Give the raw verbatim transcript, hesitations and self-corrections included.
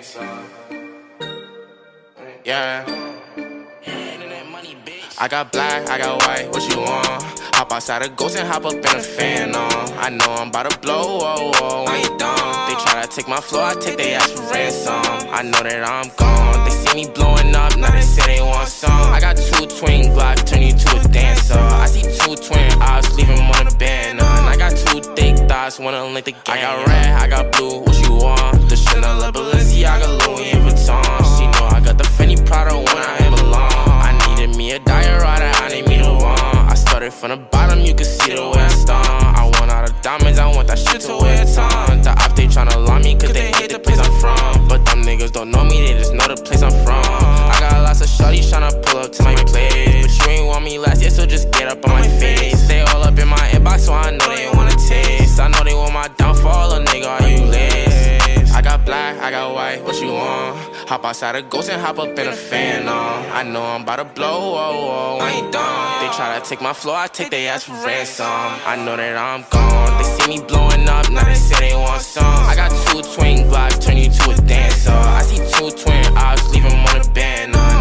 Yeah. I got black, I got white, what you want? Hop outside a ghost and hop up in a fan on. I know I'm about to blow, whoa, whoa, I ain't dumb. They try to take my flow, I take they ass for ransom. I know that I'm gone, they see me blowing up, now they say they want some. I got two twin Glocks, turn you to a dancer. I see two twin eyes, leave them on a banner. And I got two thick thighs, wanna link the game. I got red, I got blue, what you want? The Chanel, the Balenciaga, Louis Vuitton. She know I got the Fendi Prada when I belong. I needed me a diorata, I need me the one. I started from the bottom, you can see the way I stomp. I want all the diamonds, I want that shit to wear a ton. The op, they tryna lie me cause they hate the place I'm from. But them niggas don't know me, they just know the place I'm from. I got lots of shorties tryna pull up to my place, but you ain't want me last year, so just get up on my face. They all up in my inbox, so I know they wanna taste. I know they want my downfall, a nigga, are you lace? I got black, I got white, what you want? Hop outside a ghost and hop up in a fan on. I know I'm about to blow, whoa, whoa, I ain't dumb. They try to take my flow, I take they ass for ransom. I know that I'm gone, they see me blowing up, now they say they want some. I got two twin Glocks, turn you to a dancer. I see two twin eyes, leave them on a banner.